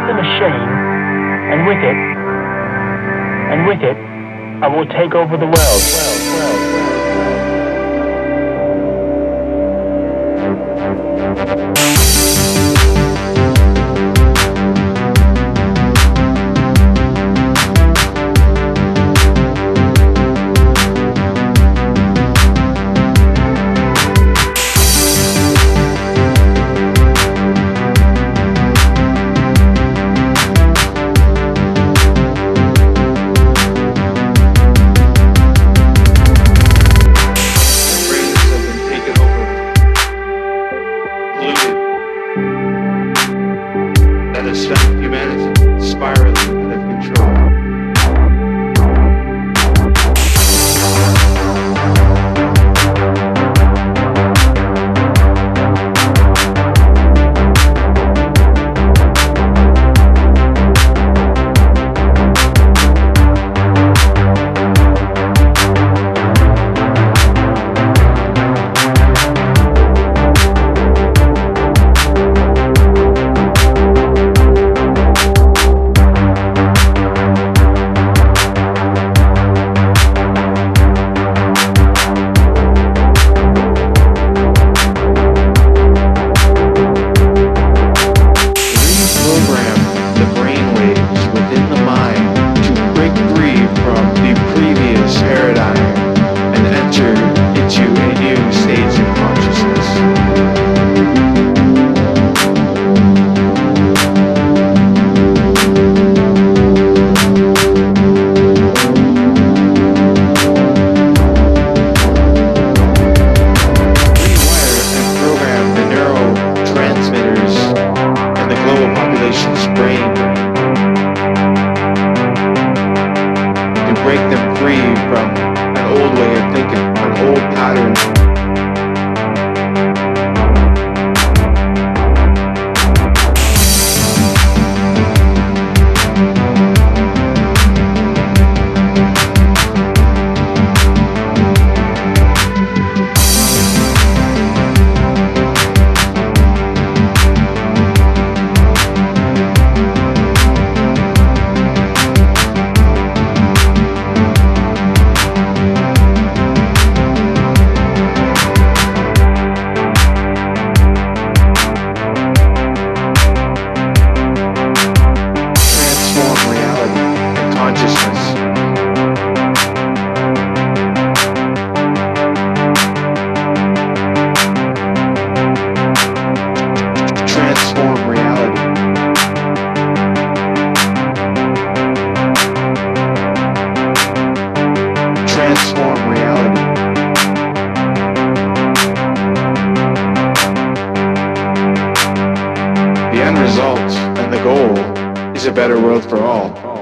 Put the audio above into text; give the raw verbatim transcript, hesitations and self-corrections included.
out the machine, and with it, and with it, I will take over the world. world, world, world. That has sent humanity spiraling out of control. Brain to break them free from an old way of thinking, an old pattern. Transform reality. Transform reality. The end result and the goal is a better world for all.